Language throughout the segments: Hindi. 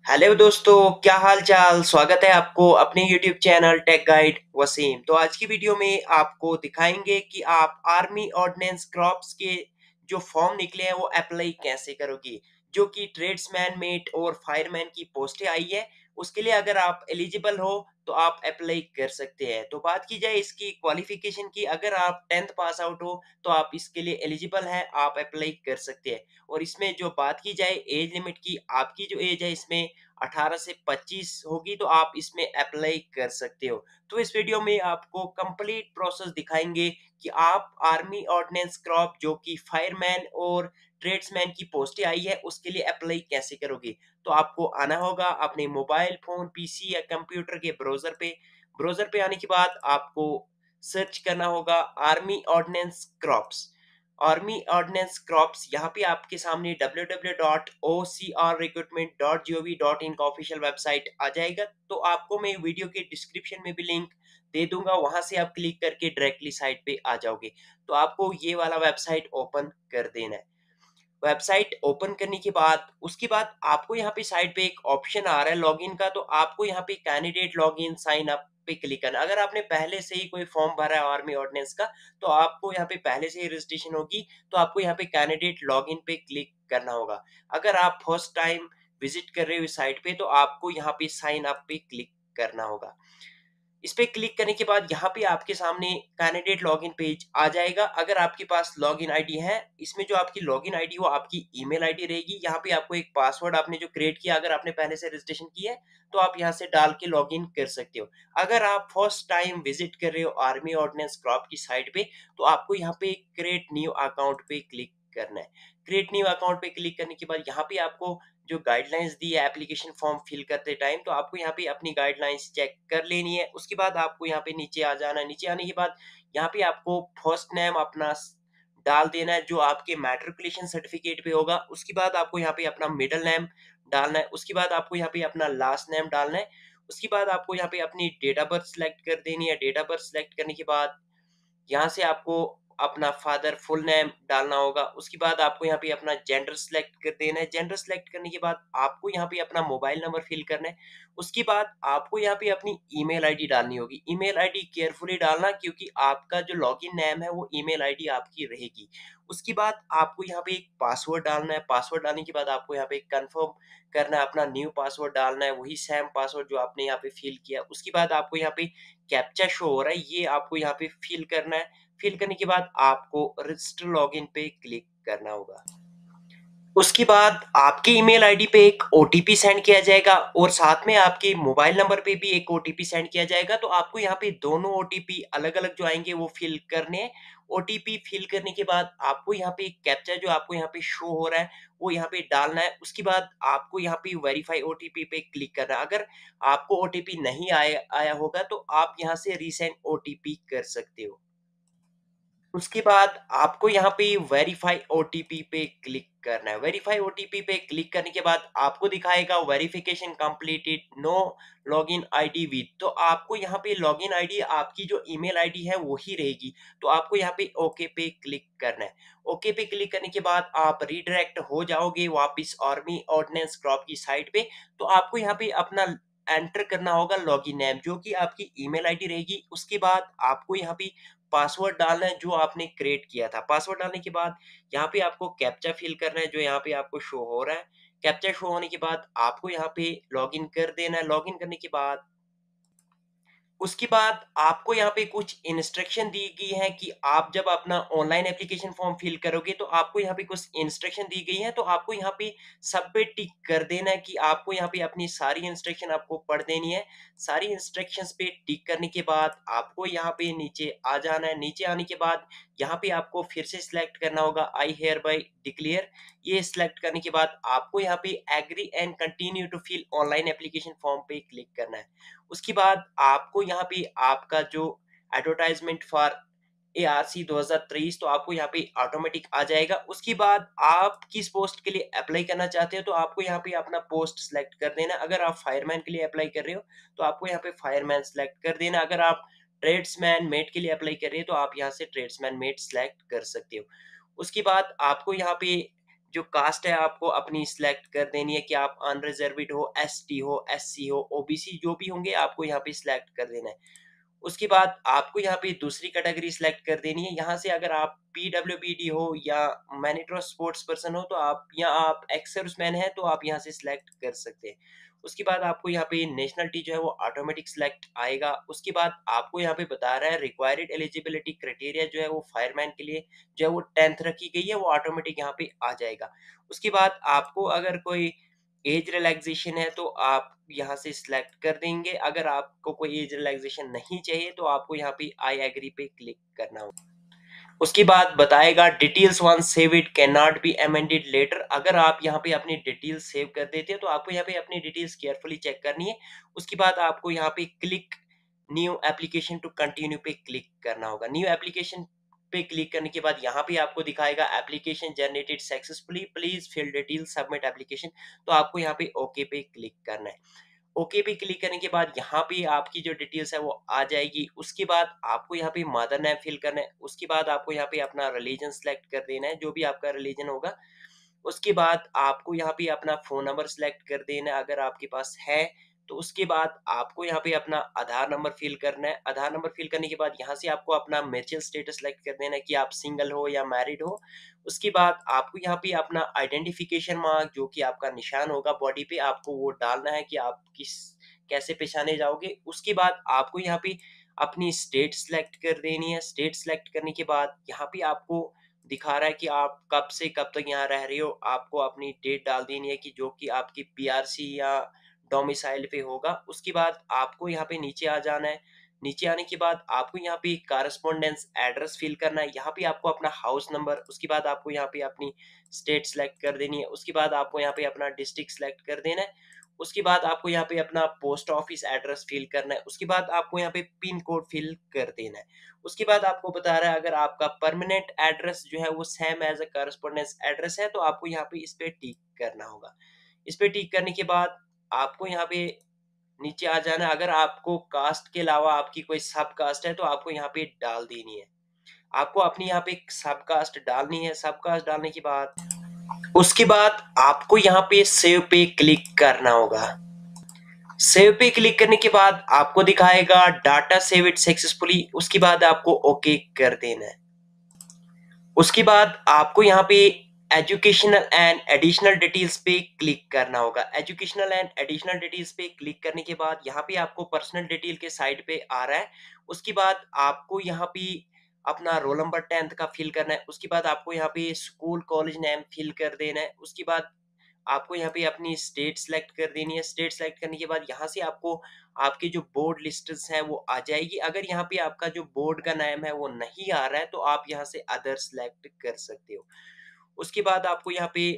हेलो दोस्तों, क्या हाल चाल। स्वागत है आपको अपने YouTube channel tech guide Waseem. तो आज की वीडियो में आपको दिखाएंगे कि आप आर्मी ऑर्डिनेंस क्रॉप्स के जो फॉर्म निकले हैं वो अप्लाई कैसे करोगे। जो कि ट्रेड्समैन मेट और फायरमैन की पोस्टें आई है, उसके लिए अगर आप एलिजिबल हो तो आप अप्लाई कर सकते हैं। तो बात की जाए इसकी क्वालिफिकेशन की, अगर आप 10th पास आउट हो तो आप इसके लिए एलिजिबल हैं, आप अप्लाई कर सकते हैं। और इसमें जो बात की जाए एज लिमिट की, आपकी जो एज है इसमें 18 से 25 होगी तो आप इसमें अप्लाई कर सकते हो। तो इस वीडियो में आपको कंप्लीट प्रोसेस दिखाएंगे कि आप आर्मी ऑर्डिनेंस क्रॉप जो कि फायरमैन और ट्रेड्समैन की पोस्टें आई है उसके लिए अप्लाई कैसे करोगे। तो आपको आना होगा अपने मोबाइल फोन, पीसी या कंप्यूटर के ब्राउजर पे आने के बाद आपको सर्च करना होगा army ordnance crops. Army ordnance crops यहाँ पे आपके सामने www.ocrrecruitment.gov.in का ऑफिशियल वेबसाइट आ जाएगा। तो आपको मैं वीडियो के डिस्क्रिप्शन में भी लिंक दे दूंगा, वहां से आप क्लिक करके डायरेक्टली साइट पे आ जाओगे। तो आपको ये वाला वेबसाइट ओपन कर देना है। वेबसाइट ओपन करने के बाद उसके बाद आपको यहाँ पे साइड पे एक ऑप्शन आ रहा है लॉगिन का, तो आपको यहाँ पे कैंडिडेट लॉगिन साइन अप पे क्लिक करना। अगर आपने पहले से ही कोई फॉर्म भरा है आर्मी ऑर्डिनेंस का तो आपको यहाँ पे पहले से ही रजिस्ट्रेशन होगी, तो आपको यहाँ पे कैंडिडेट लॉगिन पे क्लिक करना होगा। अगर आप फर्स्ट टाइम विजिट कर रहे हो इस साइट पे तो आपको यहाँ पे साइन अप पे क्लिक करना होगा। इस पे क्लिक करने के बाद यहाँ पे आपके सामने कैंडिडेट लॉगिन पेज आ जाएगा। अगर आपके पास लॉगिन आईडी है, इसमें जो आपकी लॉगिन आईडी वो आपकी ईमेल आईडी रहेगी। यहाँ पे आपको एक पासवर्ड आपने जो क्रिएट किया, अगर आपने पहले से रजिस्ट्रेशन किया है तो आप यहाँ से डाल के लॉगिन कर सकते हो। अगर आप फर्स्ट टाइम विजिट कर रहे हो आर्मी ऑर्डिनेंस क्रॉप की साइट पे तो आपको यहाँ पे क्रिएट न्यू अकाउंट पे क्लिक करना है। क्रिएट न्यू अकाउंट पे क्लिक करने के बाद यहाँ पे आपको जो गाइडलाइंस दी है एप्लीकेशन फॉर्म फिल करते टाइम, तो आपको यहाँ पे अपनी गाइडलाइंस चेक कर लेनी है। उसके बाद आपको यहाँ पे नीचे आ जाना है। नीचे आने के बाद यहाँ पे आपको फर्स्ट नेम अपना डाल देना है जो आपके मैट्रिकुलेशन सर्टिफिकेट पे होगा। उसके बाद आपको यहाँ पे अपना मिडिल नेम डालना है। उसके बाद आपको यहाँ पे अपना लास्ट नेम डालना है। उसके बाद आपको यहाँ पे अपनी डेट ऑफ बर्थ सिलेक्ट कर देनी है। डेट ऑफ बर्थ सिलेक्ट करने के बाद यहाँ से आपको अपना फादर फुल नेम डालना होगा। उसके बाद आपको यहाँ पे अपना जेंडर सिलेक्ट कर देना है। जेंडर सिलेक्ट करने के बाद आपको यहाँ पे अपना मोबाइल नंबर फिल करना है। उसके बाद आपको यहाँ पे अपनी ईमेल आईडी डालनी होगी। ईमेल आईडी केयरफुली डालना क्योंकि आपका जो लॉगिन नेम है वो ईमेल आईडी आपकी रहेगी। उसके बाद आपको यहाँ पे एक पासवर्ड डालना है। पासवर्ड डालने के बाद आपको यहाँ पे कंफर्म करना है, अपना न्यू पासवर्ड डालना है, वही सेम पासवर्ड जो आपने यहाँ पे फिल किया। उसके बाद आपको यहाँ पे कैप्चा शो हो रहा है, ये आपको यहाँ पे फिल करना है। फिल करने के बाद आपको रजिस्टर लॉगिन पे क्लिक करना होगा। उसके बाद आपके ईमेल आईडी पे एक ओटीपी सेंड किया जाएगा और साथ में आपके मोबाइल नंबर पे भी एक ओटीपी सेंड किया जाएगा। तो आपको यहाँ पे दोनों ओटीपी अलग अलग जो आएंगे वो फिल करने हैं। ओटीपी फिल करने के बाद आपको यहाँ पे एक कैप्चा जो आपको यहाँ पे शो हो रहा है वो यहाँ पे डालना है। उसके बाद आपको यहाँ पे वेरीफाई ओटीपी पे क्लिक करना है। अगर आपको ओटीपी नहीं आया आया होगा तो आप यहाँ से रीसेंड ओटीपी कर सकते हो। उसके बाद आपको यहाँ पे वेरीफाई ओटीपी पे क्लिक करना है। वेरीफाई ओटीपी पे क्लिक करने के बाद आपको दिखाएगा verification completed, no login ID with. तो आपको यहाँ पे लॉगिन आईडी आपकी जो ईमेल आईडी है वही रहेगी। तो आपको यहाँ पे ओके पे क्लिक करना है। ओके पे क्लिक करने के बाद आप रिडायरेक्ट हो जाओगे वापस आर्मी ऑर्डिनेंस क्रॉप की साइट पे। तो आपको यहाँ पे अपना एंटर करना होगा लॉगिन नेम जो कि आपकी ईमेल आईडी रहेगी। उसके बाद आपको यहाँ पे पासवर्ड डालना है जो आपने क्रिएट किया था। पासवर्ड डालने के बाद यहाँ पे आपको कैप्चा फिल करना है जो यहाँ पे आपको शो हो रहा है। कैप्चा शो होने के बाद आपको यहाँ पे लॉगिन कर देना है। लॉगिन करने के बाद उसके बाद आपको यहाँ पे कुछ इंस्ट्रक्शन दी गई है कि आप जब अपना ऑनलाइन एप्लीकेशन फॉर्म फिल करोगे तो आपको यहाँ पे कुछ इंस्ट्रक्शन दी गई है। तो आपको यहाँ पे सब पे टिक कर देना है कि आपको यहाँ पे अपनी सारी इंस्ट्रक्शन आपको पढ़ देनी है। सारी इंस्ट्रक्शंस पे टिक करने के बाद आपको यहाँ पे नीचे आ जाना है। नीचे आने के बाद यहाँ पे आपको फिर से सिलेक्ट करना होगा आई हेयर बाय डिक्लेयर। ये सिलेक्ट करने के बाद आपको यहाँ पे agree and continue to fill online application form पे क्लिक करना है। उसके बाद आपको यहाँ पे आपका जो एडवर्टाइजमेंट फॉर एआरसी 2023 तो आपको यहाँ पे ऑटोमेटिक आ जाएगा। उसके बाद आप किस पोस्ट के लिए अप्लाई करना चाहते हो तो आपको यहाँ पे अपना पोस्ट सिलेक्ट कर देना। अगर आप फायरमैन के लिए अप्लाई कर रहे हो तो आपको यहाँ पे फायरमैन सिलेक्ट कर देना। अगर आप ट्रेड्समैन मेट के लिए अप्लाई कर रहे हो तो आप यहाँ से ट्रेड्समैन मेट सिलेक्ट कर सकते हो। उसके बाद आपको यहाँ पे जो कास्ट है आपको अपनी सिलेक्ट कर देनी है कि आप अनरिजर्वेड हो, एसटी हो, एससी हो, ओबीसी जो भी होंगे आपको यहाँ पे सिलेक्ट कर देना है। उसके बाद आपको यहाँ पे दूसरी कैटेगरी सिलेक्ट कर देनी है। यहाँ से अगर आप पीडब्ल्यूबीडी हो या मैनेटर स्पोर्ट्स पर्सन हो तो आप, या आप एक्स सर्विसमैन है तो आप यहाँ से सिलेक्ट कर सकते हैं। उसके बाद आपको यहाँ पे नेशनलिटी जो है वो ऑटोमेटिक सिलेक्ट आएगा। उसके बाद आपको यहाँ पे बता रहा है रिक्वायर्ड एलिजिबिलिटी क्राइटेरिया जो है वो फायरमैन के लिए जो है वो 10th रखी गई है, वो ऑटोमेटिक यहाँ पे आ जाएगा। उसके बाद आपको अगर कोई एज रिलैक्सेशन है तो आप यहाँ से सिलेक्ट कर देंगे। अगर आपको कोई एज रिलैक्सेशन नहीं चाहिए तो आपको यहाँ पे आई एग्री पे क्लिक करना होगा। उसके बाद बताएगा details once save it can not be amended later. अगर आप यहाँ पे अपनी डिटेल्स सेव कर देते हैं तो आपको यहाँ पे अपनी डिटेल्स केयरफुली चेक करनी है। उसके बाद आपको यहाँ पे click new application to continue पे क्लिक करना होगा। न्यू एप्लीकेशन पे क्लिक करने के बाद यहाँ पे आपको दिखाएगा application generated successfully, please fill detail submit application. तो आपको यहाँ पे ओके पे क्लिक करना है। ओके पे क्लिक करने के बाद यहाँ पे आपकी जो डिटेल्स है वो आ जाएगी। उसके बाद आपको यहाँ पे मदर नेम फिल करना है। उसके बाद आपको यहाँ पे अपना रिलीजन सेलेक्ट कर देना है, जो भी आपका रिलीजन होगा। उसके बाद आपको यहाँ पे अपना फ़ोन नंबर सेलेक्ट कर देना है अगर आपके पास है। तो उसके बाद आपको यहाँ पे अपना आधार नंबर फ़िल करना है। आधार नंबर फ़िल करने के बाद यहाँ से आपको अपना मैरिटल स्टेटस सेलेक्ट कर देना है कि आप सिंगल हो या मैरिड हो। उसके बाद आपको यहाँ पे अपना आइडेंटिफ़िकेशन मार्क जो कि आपका निशान होगा बॉडी पे, आपको वो डालना है कि आप कैसे पहचाने जाओगे। उसके बाद आपको यहाँ पे अपनी स्टेट सेलेक्ट कर देनी है। स्टेट सेलेक्ट करने के बाद यहाँ पे आपको दिखा रहा है कि आप कब से कब तक यहाँ रह रहे हो। आपको अपनी डेट डाल देनी है कि जो कि आपकी पीआरसी या डोमिसाइल पे होगा। उसके बाद आपको यहाँ पे नीचे आ जाना है। नीचे आने के बाद आपको यहाँ पे कारस्पॉन्डेंस एड्रेस फिल करना है। यहाँ पे आपको अपना हाउस नंबर, उसके बाद आपको यहाँ पे अपनी स्टेट सेलेक्ट कर देनी है। उसके बाद आपको यहाँ पे अपना डिस्ट्रिक्ट सेलेक्ट कर देना है। उसके बाद आपको यहाँ पे अपना पोस्ट ऑफिस एड्रेस फिल करना है। उसके बाद आपको यहाँ पे पिन कोड फिल कर देना है। उसके बाद आपको बता रहा है अगर आपका परमानेंट एड्रेस जो है वो same as a correspondence address है तो आपको यहाँ पे इस पे टिक करना होगा। इस पे टिक करने के बाद आपको यहाँ पे नीचे आ जाना है। अगर आपको कास्ट के अलावा आपकी कोई सब कास्ट है तो आपको यहाँ पे डाल देनी है। आपको अपनी यहाँ पे सब कास्ट डालनी है। सब कास्ट डालने के बाद उसके बाद आपको यहाँ पे सेव पे क्लिक करना होगा। सेव पे क्लिक करने के बाद आपको दिखाएगा डाटा सेव इट सक्सेसफुली। उसके बाद आपको ओके कर देना है। उसके बाद आपको यहाँ पे एजुकेशनल एंड एडिशनल डिटेल्स पे क्लिक करना होगा। एजुकेशनल एंड एडिशनल डिटेल्स पे क्लिक करने के बाद यहाँ पे आपको पर्सनल डिटेल के साइड पे आ रहा है। उसके बाद आपको यहाँ पे अपना रोल नंबर 10th का फिल करना है। उसके बाद आपको यहाँ पे स्कूल कॉलेज नेम फिल कर देना है। उसके बाद आपको यहाँ पे अपनी स्टेट सेलेक्ट कर देनी है। स्टेट सेलेक्ट करने के बाद यहाँ से आपको आपकी जो बोर्ड लिस्ट्स हैं वो आ जाएगी। अगर यहाँ पे आपका जो बोर्ड का नाम है वो नहीं आ रहा है तो आप यहाँ से अदर सेलेक्ट कर सकते हो। उसके बाद आपको यहाँ पे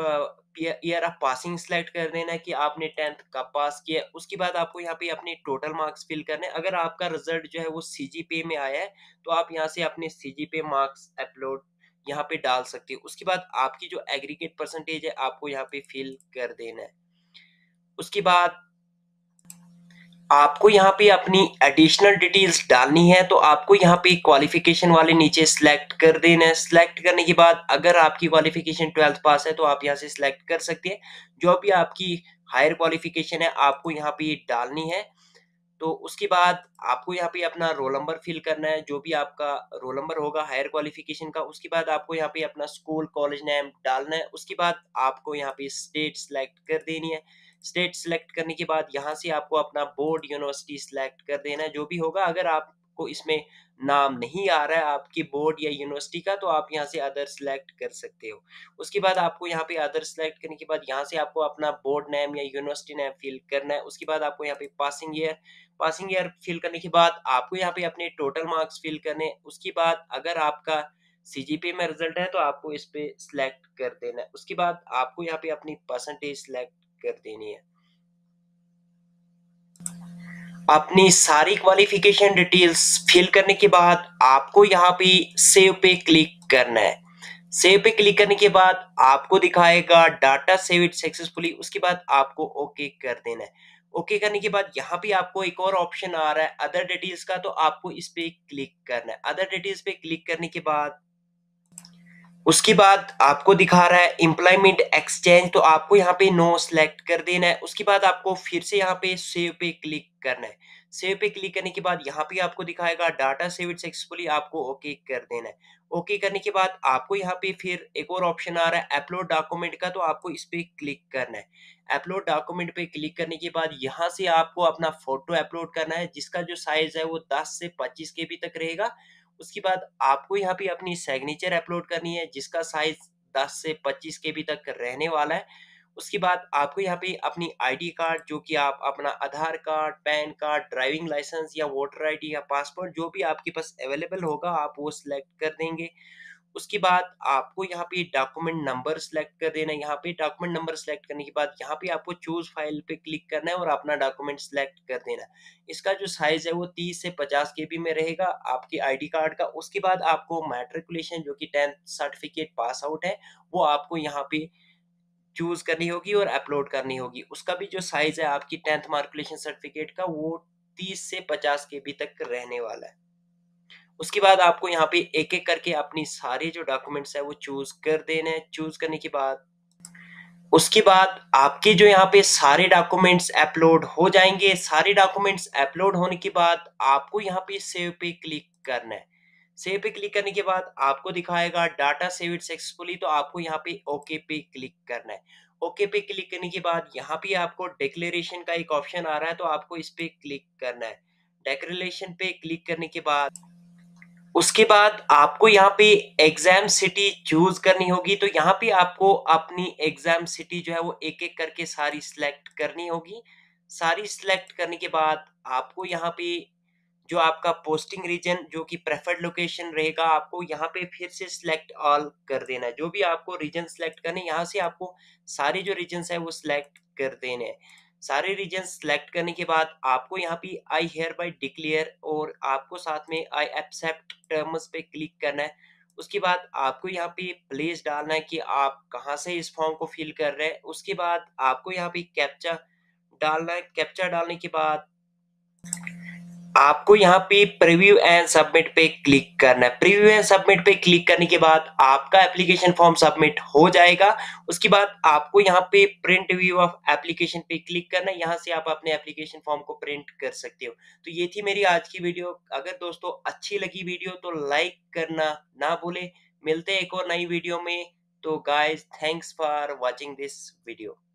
ईयर ऑफ पासिंग सेलेक्ट कर देना है कि आपने 10th कब पास किया है। उसके बाद आपको यहाँ पे अपने टोटल मार्क्स फिल करने हैं। अगर आपका रिजल्ट जो है वो सीजीपीए में आया है तो आप यहाँ से अपने सीजीपीए मार्क्स अपलोड यहाँ पे डाल सकते हो। उसके बाद आपकी जो एग्रीगेट परसेंटेज है आपको यहाँ पे फिल कर देना है। उसके बाद आपको यहाँ पे अपनी एडिशनल डिटेल्स डालनी है तो आपको यहाँ पे क्वालिफिकेशन वाले नीचे सिलेक्ट कर देना है। सिलेक्ट करने के बाद अगर आपकी क्वालिफिकेशन 12th पास है तो आप यहाँ से सिलेक्ट कर सकते हैं। जो भी आपकी हायर क्वालिफिकेशन है आपको यहाँ पे डालनी है। तो उसके बाद आपको यहाँ पे अपना रोल नंबर फिल करना है, जो भी आपका रोल नंबर होगा हायर क्वालिफिकेशन का। उसके बाद आपको यहाँ पे अपना स्कूल कॉलेज नेम डालना है। उसके बाद आपको यहाँ पे स्टेट सेलेक्ट कर देनी है। स्टेट सेलेक्ट करने के बाद यहाँ से आपको अपना बोर्ड यूनिवर्सिटी सेलेक्ट कर देना है, जो भी होगा। अगर आपको इसमें नाम नहीं आ रहा है आपकी बोर्ड या यूनिवर्सिटी का तो आप यहाँ से अदर सेलेक्ट कर सकते हो। उसके बाद आपको यहाँ पे अदर सेलेक्ट करने के बाद यहाँ से आपको अपना बोर्ड नेम या यूनिवर्सिटी नेम फिल करना है। उसके बाद आपको यहाँ पे पासिंग ईयर फिल करने के बाद आपको यहाँ पे अपने टोटल मार्क्स फिल करने। उसके बाद अगर आपका सीजीपीए में रिजल्ट है तो आपको इस पे सिलेक्ट कर देना है। उसके बाद आपको यहाँ पे अपनी परसेंटेज सिलेक्ट कर देनी है। अपनी सारी क्वालिफिकेशन डिटेल्स फिल करने के बाद आपको यहाँ पे सेव पे क्लिक करना है। सेव पे क्लिक करने के बाद आपको दिखाएगा डाटा सेव इट सक्सेसफुली। उसके बाद आपको ओके कर देना है। ओके करने के बाद यहाँ पे आपको एक और ऑप्शन आ रहा है अदर डिटेल्स का, तो आपको इस पे क्लिक करना है। अदर डिटेल्स पे क्लिक करने के बाद उसके बाद आपको दिखा रहा है एम्प्लॉयमेंट एक्सचेंज, तो आपको यहाँ पे नो सेलेक्ट कर देना है। उसके बाद आपको फिर से यहाँ पे सेव पे क्लिक करना है। सेव पे क्लिक करने के बाद यहाँ पे आपको दिखाएगा डाटा सेव्ड सक्सेसफुली, आपको ओके कर देना है। ओके करने के बाद आपको यहाँ पे फिर एक और ऑप्शन आ रहा है अपलोड डॉक्यूमेंट का, तो आपको इस पे क्लिक करना है। अपलोड डॉक्यूमेंट पे क्लिक करने के बाद यहाँ से आपको अपना फोटो अपलोड करना है, जिसका जो साइज है वो 10 से 25 केबी तक रहेगा। उसके बाद आपको यहाँ पे अपनी सिग्नेचर अपलोड करनी है, जिसका साइज 10 से 25 केबी तक रहने वाला है। उसके बाद आपको यहाँ पे अपनी आईडी कार्ड, जो कि आप अपना Aadhaar card, PAN card, driving licence या वोटर आईडी या पासपोर्ट, जो भी आपके पास अवेलेबल होगा आप वो सिलेक्ट कर देंगे। उसके बाद आपको यहाँ पे डॉक्यूमेंट नंबर सेलेक्ट कर देना है। यहाँ पे डॉक्यूमेंट नंबर सेलेक्ट करने के बाद यहाँ पे आपको चूज फाइल पे क्लिक करना है और अपना डॉक्यूमेंट सेलेक्ट कर देना है। इसका जो साइज है वो 30 से 50 केबी में रहेगा आपकी आईडी कार्ड का। उसके बाद आपको मैट्रिकुलेशन, जो कि 10th सर्टिफिकेट पास आउट है, वो आपको यहाँ पे चूज करनी होगी और अपलोड करनी होगी। उसका भी जो साइज है आपकी 10th मार्कुलेशन सर्टिफिकेट का, वो 30 से 50 केबी तक रहने वाला है। उसके बाद आपको यहाँ पे एक-एक करके अपनी सारी जो डॉक्यूमेंट्स है वो चूज़ कर देने हैं। चूज़ करने के बाद उसके बाद आपके जो यहाँ पे सारे डॉक्यूमेंट्स अपलोड हो जाएँगे। सारे डॉक्यूमेंट्स अपलोड होने के बाद आपको यहाँ पे सेव पे क्लिक करना है। सेव पे क्लिक करने के बाद आपको दिखाएगा डाटा सेव्ड सक्सेसफुली, तो आपको यहाँ पे ओके पे क्लिक करना है। ओके पे क्लिक करने के बाद यहाँ पे आपको डिक्लेरेशन का एक ऑप्शन आ रहा है, तो आपको इस पे क्लिक करना है। डिक्लेरेशन पे क्लिक करने के बाद उसके बाद आपको यहाँ पे एग्ज़ाम सिटी चूज़ करनी होगी, तो यहाँ पे आपको अपनी एग्ज़ाम सिटी जो है वो एक-एक करके सारी सिलेक्ट करनी होगी। सारी सिलेक्ट करने के बाद आपको यहाँ पे जो आपका पोस्टिंग रीजन, जो कि प्रेफर्ड लोकेशन रहेगा, आपको यहाँ पे फिर से सिलेक्ट ऑल कर देना है। जो भी आपको रीजन सिलेक्ट करने हैं, यहाँ से आपको सारे जो रीजन्स हैं वो सिलेक्ट कर देने हैं। सारे रीजन सिलेक्ट करने के बाद आपको यहाँ पे आई हियर बाय डिक्लेयर और आपको साथ में आई एक्सेप्ट टर्म्स पे क्लिक करना है। उसके बाद आपको यहाँ पे प्लेस डालना है कि आप कहाँ से इस फॉर्म को फिल कर रहे हैं। उसके बाद आपको यहाँ पे कैप्चा डालना है। कैप्चा डालने के बाद आपको यहाँ पे प्रीव्यू एंड सबमिट पे क्लिक करना है। प्रीव्यू एंड सबमिट पे क्लिक करने के बाद आपका एप्लीकेशन फॉर्म सबमिट हो जाएगा। उसके बाद आपको यहाँ पे प्रिंट व्यू ऑफ एप्लीकेशन पे क्लिक करना है। यहाँ से आप अपने एप्लीकेशन फॉर्म को प्रिंट कर सकते हो। तो ये थी मेरी आज की वीडियो। अगर दोस्तों अच्छी लगी वीडियो तो लाइक करना ना भूलें। मिलते हैं एक और नई वीडियो में। तो guys, thanks for watching this video.